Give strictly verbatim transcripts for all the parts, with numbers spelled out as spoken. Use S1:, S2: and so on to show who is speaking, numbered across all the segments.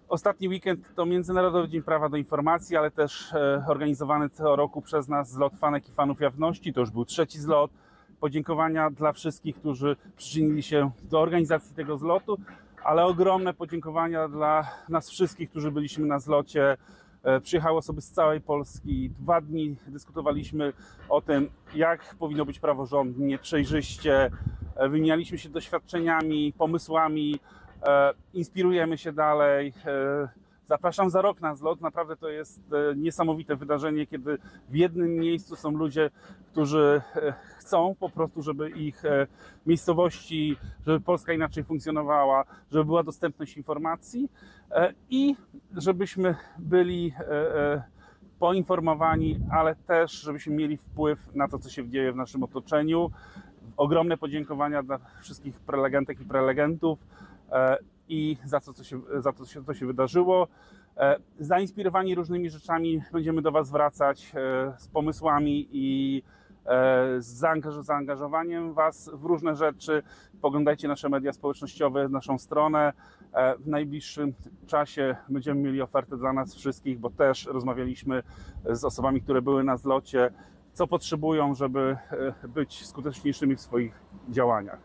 S1: Ostatni weekend to Międzynarodowy Dzień Prawa do Informacji, ale też organizowany co roku przez nas zlot fanek i fanów jawności. To już był trzeci zlot. Podziękowania dla wszystkich, którzy przyczynili się do organizacji tego zlotu, ale ogromne podziękowania dla nas wszystkich, którzy byliśmy na zlocie. Przyjechały osoby z całej Polski. Dwa dni dyskutowaliśmy o tym, jak powinno być praworządnie, przejrzyście. Wymienialiśmy się doświadczeniami, pomysłami. Inspirujemy się dalej. Zapraszam za rok na zlot. Naprawdę to jest niesamowite wydarzenie, kiedy w jednym miejscu są ludzie, którzy chcą po prostu, żeby ich miejscowości, żeby Polska inaczej funkcjonowała, żeby była dostępność informacji i żebyśmy byli poinformowani, ale też żebyśmy mieli wpływ na to, co się dzieje w naszym otoczeniu. Ogromne podziękowania dla wszystkich prelegentek i prelegentów i za to, co się, za to, co się wydarzyło. Zainspirowani różnymi rzeczami będziemy do Was wracać z pomysłami i z zaangażowaniem Was w różne rzeczy. Poglądajcie nasze media społecznościowe, naszą stronę. W najbliższym czasie będziemy mieli ofertę dla nas wszystkich, bo też rozmawialiśmy z osobami, które były na zlocie, co potrzebują, żeby być skuteczniejszymi w swoich działaniach.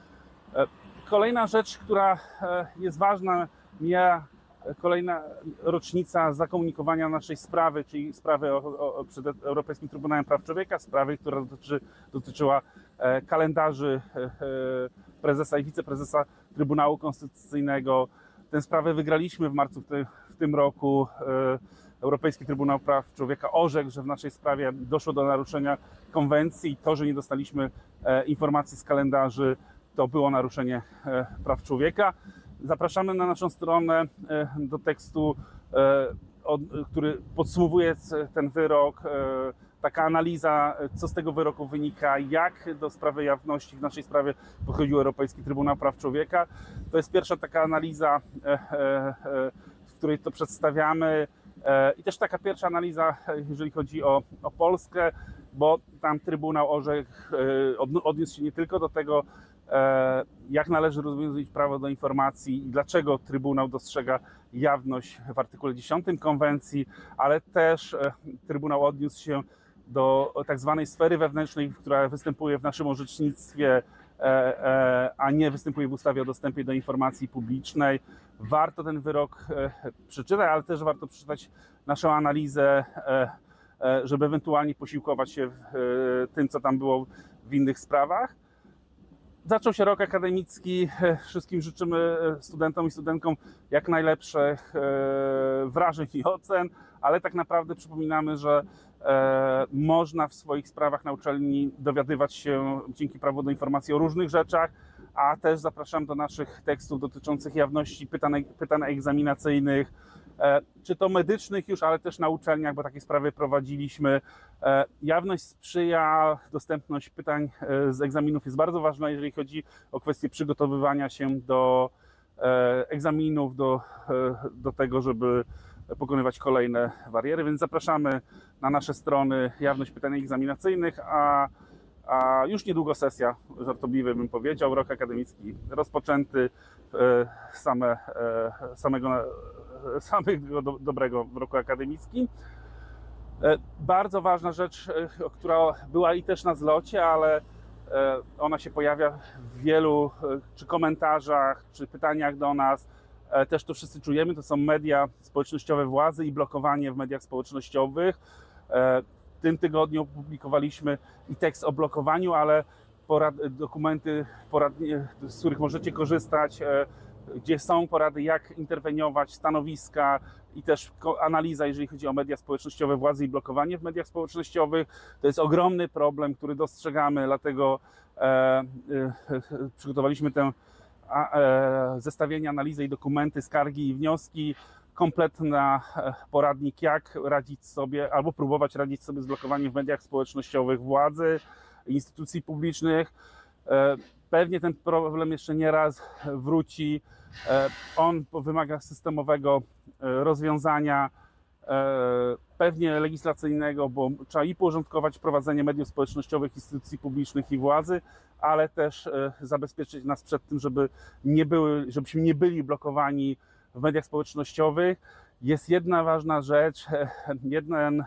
S1: Kolejna rzecz, która jest ważna, mija kolejna rocznica zakomunikowania naszej sprawy, czyli sprawy o, o, przed Europejskim Trybunałem Praw Człowieka, sprawy, która dotyczy, dotyczyła kalendarzy prezesa i wiceprezesa Trybunału Konstytucyjnego. Tę sprawę wygraliśmy w marcu w, te, w tym roku. Europejski Trybunał Praw Człowieka orzekł, że w naszej sprawie doszło do naruszenia konwencji i to, że nie dostaliśmy informacji z kalendarzy, to było naruszenie praw człowieka. Zapraszamy na naszą stronę do tekstu, który podsumowuje ten wyrok, taka analiza, co z tego wyroku wynika, jak do sprawy jawności w naszej sprawie podchodził Europejski Trybunał Praw Człowieka. To jest pierwsza taka analiza, w której to przedstawiamy i też taka pierwsza analiza, jeżeli chodzi o, o Polskę, bo tam Trybunał orzekł, odniósł się nie tylko do tego, jak należy rozwiązać prawo do informacji i dlaczego Trybunał dostrzega jawność w artykule dziesiątym konwencji, ale też Trybunał odniósł się do tak zwanej sfery wewnętrznej, która występuje w naszym orzecznictwie, a nie występuje w ustawie o dostępie do informacji publicznej. Warto ten wyrok przeczytać, ale też warto przeczytać naszą analizę, żeby ewentualnie posiłkować się tym, co tam było w innych sprawach. Zaczął się rok akademicki. Wszystkim życzymy studentom i studentkom jak najlepszych wrażeń i ocen, ale tak naprawdę przypominamy, że można w swoich sprawach na uczelni dowiadywać się dzięki prawu do informacji o różnych rzeczach, a też zapraszam do naszych tekstów dotyczących jawności pytań, pytań egzaminacyjnych, czy to medycznych już, ale też na uczelniach, bo takie sprawy prowadziliśmy. Jawność sprzyja, dostępność pytań z egzaminów jest bardzo ważna, jeżeli chodzi o kwestię przygotowywania się do egzaminów, do, do tego, żeby pokonywać kolejne bariery, więc zapraszamy na nasze strony jawność pytań egzaminacyjnych, a, a już niedługo sesja, żartobliwie bym powiedział, rok akademicki rozpoczęty, same, samego, samego do, dobrego w roku akademickim. Bardzo ważna rzecz, która była i też na zlocie, ale ona się pojawia w wielu czy komentarzach, czy pytaniach do nas. Też to wszyscy czujemy, to są media społecznościowe władzy i blokowanie w mediach społecznościowych. W tym tygodniu opublikowaliśmy i tekst o blokowaniu, ale porad, dokumenty, poradnie, z których możecie korzystać, gdzie są porady, jak interweniować, stanowiska i też analiza, jeżeli chodzi o media społecznościowe władzy i blokowanie w mediach społecznościowych. To jest ogromny problem, który dostrzegamy, dlatego e, e, przygotowaliśmy tę a, e, zestawienie, analizę i dokumenty, skargi i wnioski, kompletny poradnik, jak radzić sobie albo próbować radzić sobie z blokowaniem w mediach społecznościowych władzy, instytucji publicznych. E, Pewnie ten problem jeszcze nie raz wróci. On wymaga systemowego rozwiązania, pewnie legislacyjnego, bo trzeba i porządkować prowadzenie mediów społecznościowych, instytucji publicznych i władzy, ale też zabezpieczyć nas przed tym, żeby nie były, żebyśmy nie byli blokowani w mediach społecznościowych. Jest jedna ważna rzecz, jeden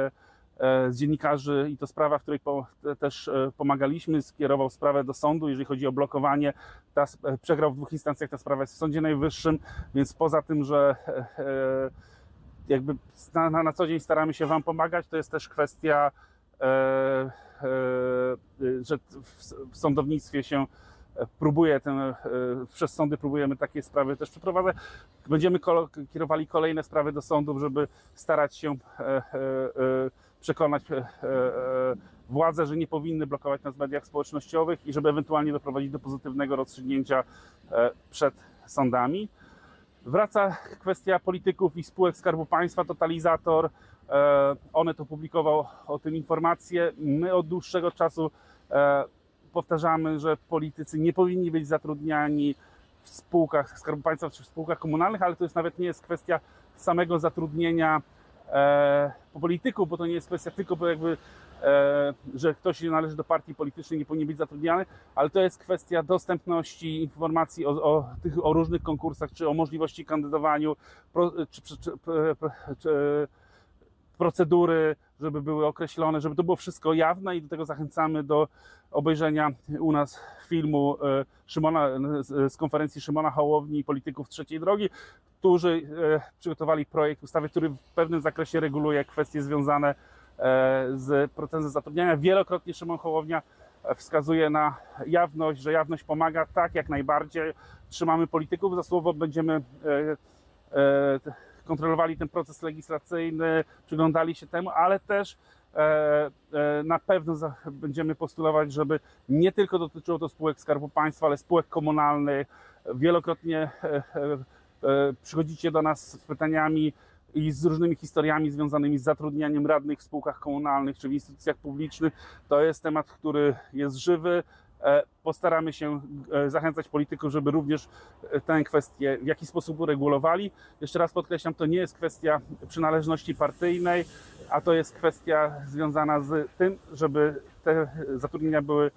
S1: z dziennikarzy, i to sprawa, w której po, też pomagaliśmy, skierował sprawę do sądu, jeżeli chodzi o blokowanie. Ta, przegrał w dwóch instancjach, ta sprawa jest w Sądzie Najwyższym, więc poza tym, że jakby na, na co dzień staramy się Wam pomagać, to jest też kwestia, e, e, że w, w sądownictwie się próbuje ten, e, przez sądy próbujemy takie sprawy też przeprowadzać. Będziemy kol kierowali kolejne sprawy do sądów, żeby starać się e, e, przekonać e, e, władze, że nie powinny blokować nas w mediach społecznościowych i żeby ewentualnie doprowadzić do pozytywnego rozstrzygnięcia e, przed sądami. Wraca kwestia polityków i spółek Skarbu Państwa, Totalizator. E, Onet opublikował o tym informacje. My od dłuższego czasu e, powtarzamy, że politycy nie powinni być zatrudniani w spółkach Skarbu Państwa czy w spółkach komunalnych, ale to jest nawet nie jest kwestia samego zatrudnienia e, polityków, bo to nie jest kwestia tylko jakby, e, że ktoś należy do partii politycznej, nie powinien być zatrudniany, ale to jest kwestia dostępności informacji o, o, tych, o różnych konkursach, czy o możliwości kandydowaniu, pro, czy, czy, czy, czy procedury, żeby były określone, żeby to było wszystko jawne i do tego zachęcamy do obejrzenia u nas filmu Szymona, z konferencji Szymona Hołowni i polityków Trzeciej Drogi, którzy przygotowali projekt ustawy, który w pewnym zakresie reguluje kwestie związane z procesem zatrudniania. Wielokrotnie Szymon Hołownia wskazuje na jawność, że jawność pomaga, tak, jak najbardziej. Trzymamy polityków za słowo, będziemy kontrolowali ten proces legislacyjny, przyglądali się temu, ale też e, e, na pewno za, będziemy postulować, żeby nie tylko dotyczyło to spółek Skarbu Państwa, ale spółek komunalnych. Wielokrotnie e, e, e, przychodzicie do nas z pytaniami i z różnymi historiami związanymi z zatrudnianiem radnych w spółkach komunalnych czy w instytucjach publicznych. To jest temat, który jest żywy. Postaramy się zachęcać polityków, żeby również tę kwestię w jakiś sposób uregulowali. Jeszcze raz podkreślam, to nie jest kwestia przynależności partyjnej, a to jest kwestia związana z tym, żeby te zatrudnienia były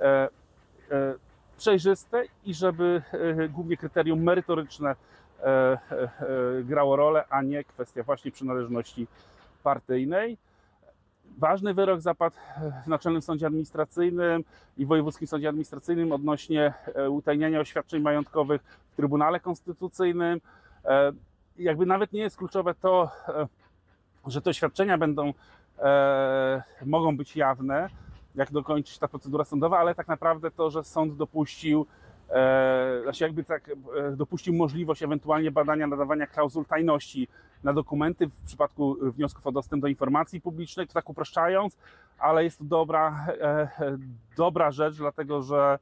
S1: przejrzyste i żeby głównie kryterium merytoryczne grało rolę, a nie kwestia właśnie przynależności partyjnej. Ważny wyrok zapadł w Naczelnym Sądzie Administracyjnym i Wojewódzkim Sądzie Administracyjnym odnośnie utajniania oświadczeń majątkowych w Trybunale Konstytucyjnym. Jakby nawet nie jest kluczowe to, że te oświadczenia będą, mogą być jawne, jak dokończy się ta procedura sądowa, ale tak naprawdę to, że sąd dopuścił, znaczy jakby tak dopuścił możliwość ewentualnie badania, nadawania klauzul tajności na dokumenty w przypadku wniosków o dostęp do informacji publicznej, to tak upraszczając, ale jest to dobra, dobra rzecz, dlatego że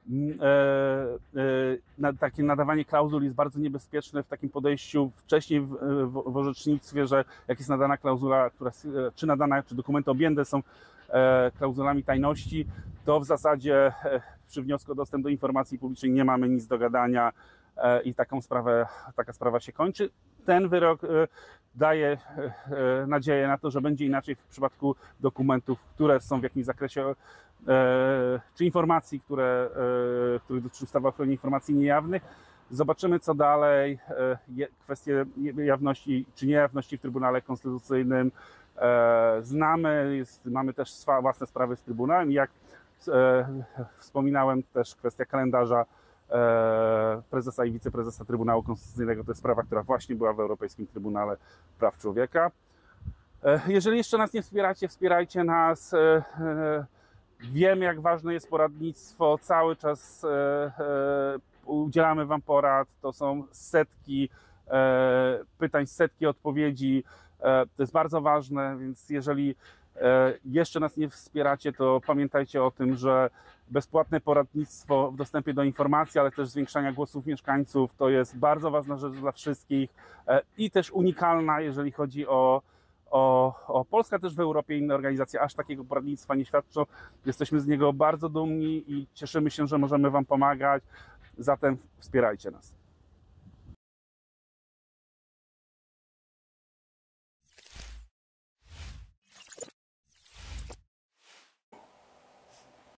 S1: takie nadawanie klauzul jest bardzo niebezpieczne w takim podejściu wcześniej w, w, w orzecznictwie, że jak jest nadana klauzula, która czy nadana, czy dokumenty objęte są klauzulami tajności, to w zasadzie przy wniosku o dostęp do informacji publicznej nie mamy nic do gadania i taką sprawę, taka sprawa się kończy. Ten wyrok daje nadzieję na to, że będzie inaczej w przypadku dokumentów, które są w jakimś zakresie, czy informacji, które, które dotyczą ustawy o ochronie informacji niejawnych. Zobaczymy, co dalej. Kwestie jawności czy niejawności w Trybunale Konstytucyjnym znamy. Jest, mamy też własne sprawy z Trybunałem. Jak wspominałem, też kwestia kalendarza prezesa i wiceprezesa Trybunału Konstytucyjnego to jest sprawa, która właśnie była w Europejskim Trybunale Praw Człowieka. Jeżeli jeszcze nas nie wspieracie, wspierajcie nas. Wiem, jak ważne jest poradnictwo. Cały czas udzielamy Wam porad. To są setki pytań, setki odpowiedzi. To jest bardzo ważne, więc jeżeli jeszcze nas nie wspieracie, to pamiętajcie o tym, że bezpłatne poradnictwo w dostępie do informacji, ale też zwiększania głosów mieszkańców to jest bardzo ważna rzecz dla wszystkich i też unikalna, jeżeli chodzi o, o, o Polskę, też w Europie inne organizacje aż takiego poradnictwa nie świadczą. Jesteśmy z niego bardzo dumni i cieszymy się, że możemy Wam pomagać, zatem wspierajcie nas.